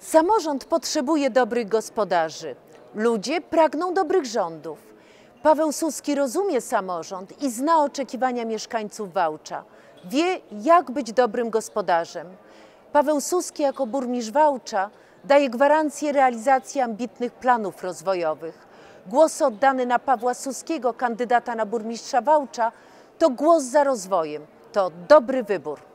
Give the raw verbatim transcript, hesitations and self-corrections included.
Samorząd potrzebuje dobrych gospodarzy. Ludzie pragną dobrych rządów. Paweł Suski rozumie samorząd i zna oczekiwania mieszkańców Wałcza. Wie, jak być dobrym gospodarzem. Paweł Suski jako burmistrz Wałcza daje gwarancję realizacji ambitnych planów rozwojowych. Głos oddany na Pawła Suskiego, kandydata na burmistrza Wałcza, to głos za rozwojem. To dobry wybór.